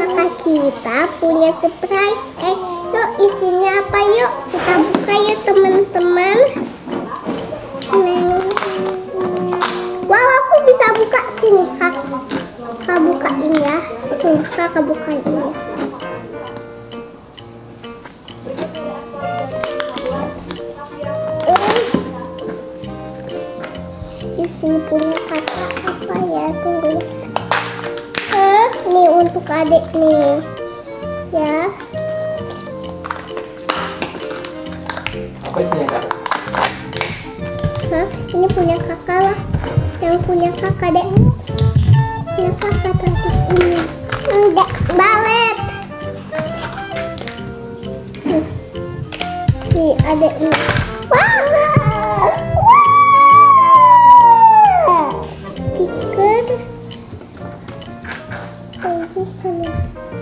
kakak kita punya surprise egg. Yuk, isinya apa yuk? Kita buka yuk teman-teman. Wow, aku bisa buka sini kak. Kakak bukain ya. Kakak bukain ya. Di sini punya kakak apa ya? Tunggu. Ini untuk adik nih. Ya. Apa isinya kak? Hah? Ini punya kakak lah. Yang punya kakak dek. Punya kakak tadi ini. Enggak, balet. Nih adek ini. Wow. Stiker. Bukan ya.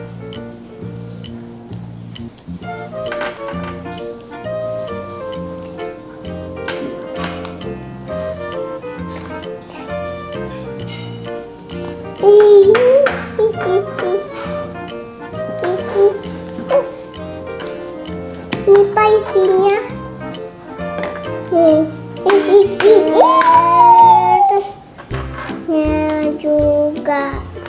Ini apa isinya? Nih, juga.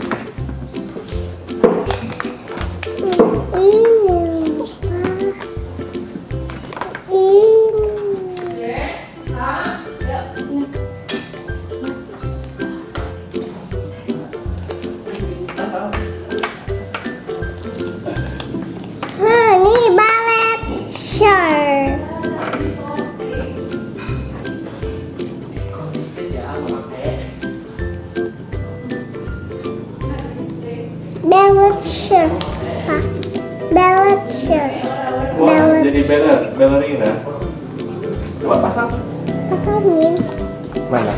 Nih balet shirt. Ballet shirt. Ballet shirt. Wah, jadi ballerina. Coba pasang. Pasangin. Mana?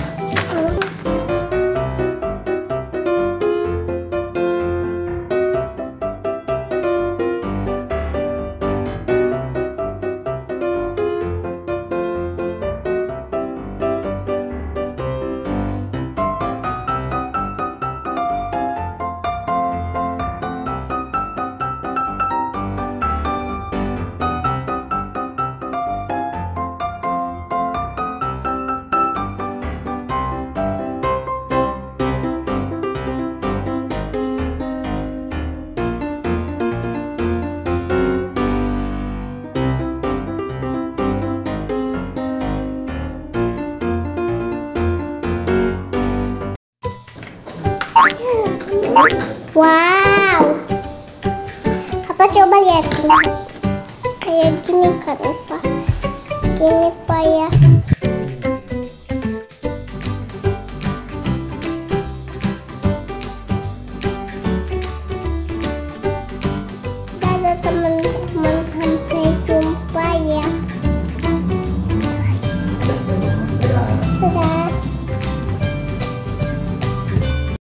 Wow, apa coba lihat kayak gini kan Pak? Gini Pak ya.